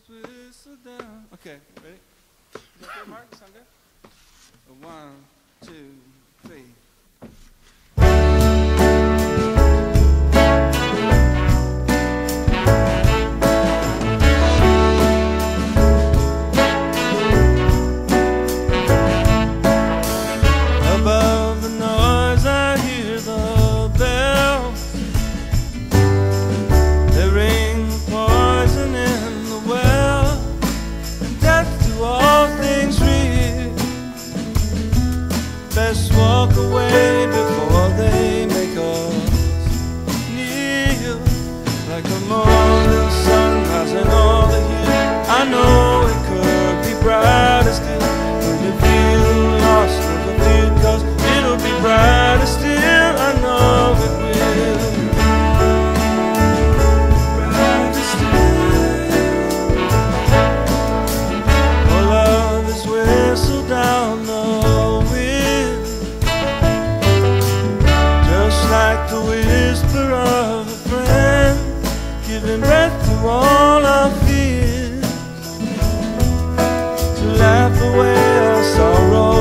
whistle down. Okay, ready? Is that good, Mark? Sound good? 1, 2, 3. Above the noise I hear the bells. They ring poison in the well, and death to all things real. Best walk away before they make us kneel. Like a morning sun rising on the hill, I know it could be brighter still. When you feel lost, look up here, 'cause it'll be brighter still. I know it will. Brighter still. Oh, love is whistled down the wind, just like the whisper of a friend, giving breath to all our fears, to laugh away our sorrow.